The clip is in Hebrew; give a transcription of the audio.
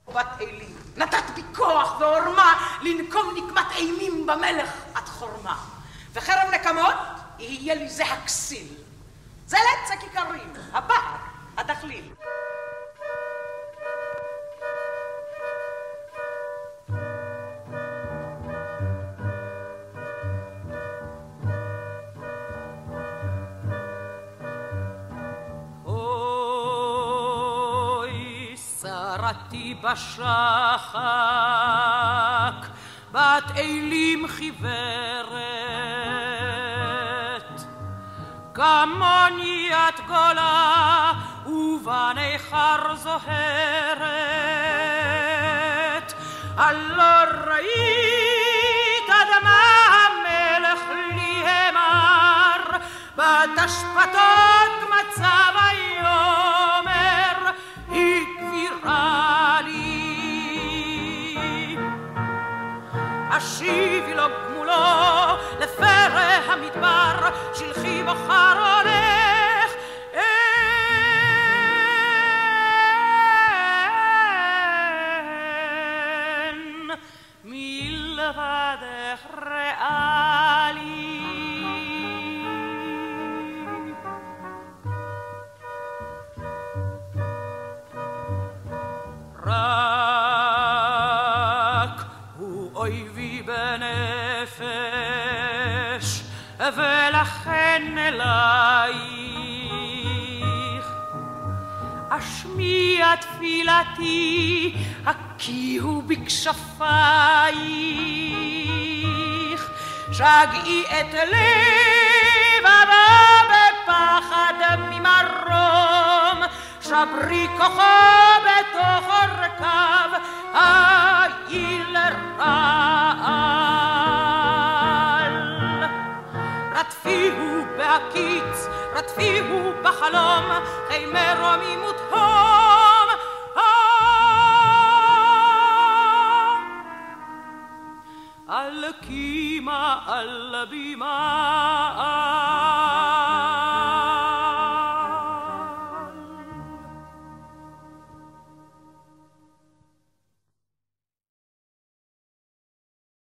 בת אלים, נתת בי כוח ועורמה לנקום נקמת אימים במלך עד חורמה, וחרב נקמות יהיה לי זה הכסיל, זה לץ הכיכרים, הבהר, הדחליל. שרתי בשחק, בת אלים חיוורת, כמוני את גולה ובניכר זוהרת. הלא ראית אדמה המלך לי אמר, בתשפטות מצב היומר היא גבירה לי. השיבי לו גמולו לפרא המדבר, שלחי בו חרונך, אין מלבדך ראה לי. רק הוא אויבי בנפש, ולכן אלייך אשמיע תפילתי, הקיהו בכשפייך. שגעי את לבבה בפחד ממרום, שברי כוחו בתוך הרכב העיל רעל. רדפיהו בהקיץ, רדפיהו בחלום, חי מרומים ותהום. על קימה על בימה